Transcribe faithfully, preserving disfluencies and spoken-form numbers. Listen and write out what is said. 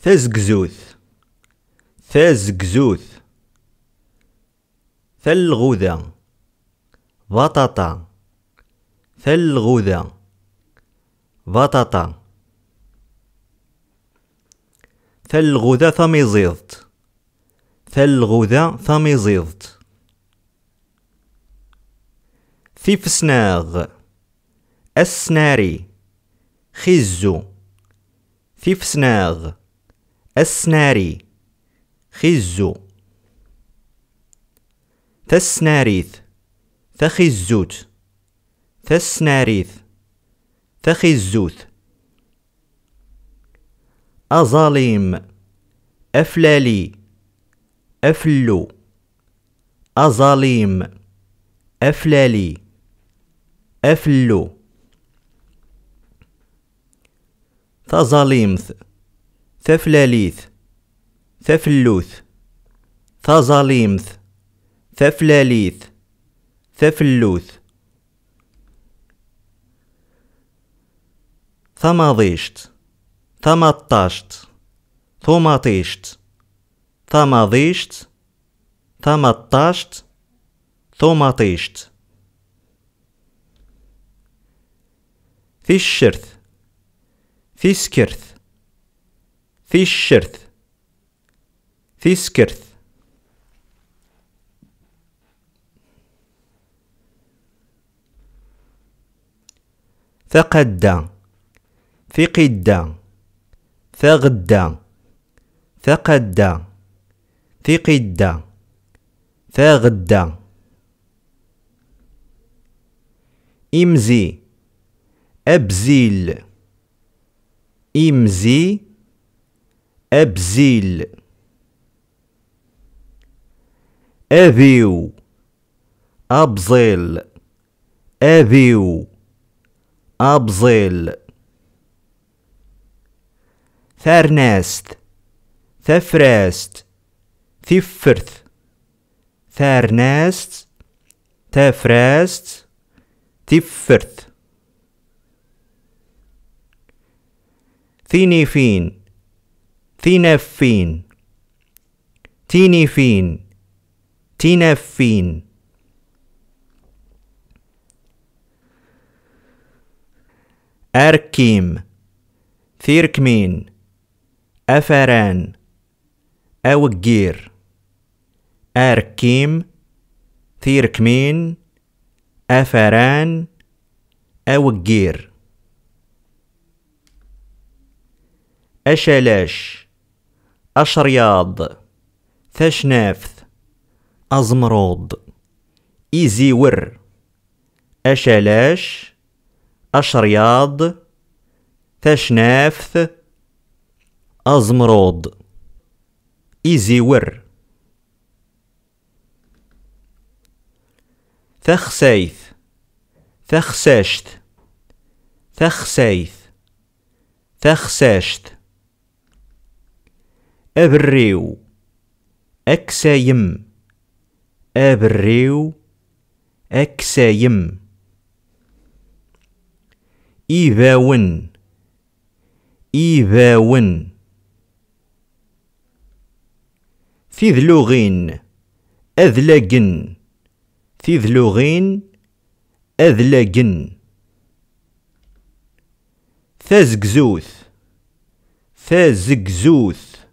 Tazegzut. Tazegzut. Thalɣuda. بطاطا. thalɣuda. بطاطا. thalɣuda tamiziḍt. thalɣuda tamiziḍt. tifesnaɣ. السناري. خزو. tifesnaɣ. السناري. خزو. تسناريث. تخزوت. تسناريث. تخزوت. أظاليم. أفلالي. أفلو. أظاليم. أفلالي. أفلو. تظاليمث. ثفلاليث. ثفلوث. تظاليمث. ثفلاليث. ثفلوث. ثماضيشت. ثمطاشت. ثماطيشت. ثماضيشت. ثمطاشت. ثماطيشت. في الشرث. في سكرث. في الشرث. في سكرث. ثقدا. ثقدا. ثغدا. ثقدا. ثقدا. ثغدا. إمزي. أبزيل. إمزي. أبزيل. أبيو. أبزيل. أبيو. أبزيل. ثارناست. ثفراست. ثفرث. ثارناست. ثفراست. ثفرث. ثينيفين. ثينفين. تينيفين. تينفين. أركيم. ثيركمين. أفران. أوجير. أركيم. ثيركمين. أفران. أوجير. أشلاش. أشرياض. ثشنافث. أزمروض. إيزيور. أشلاش. أشرياض. ثشنافث. أزمروض. إيزيور. ثخسيث. ثخساشت. ثخسيث. ثخساشت. أبريو. أكسايم. أبريو. أكسايم. إيفاون. إيفاون. ثذلوغين. أذلقن. ثذلوغين. أذلقن. ثازقزوث. ثازقزوث.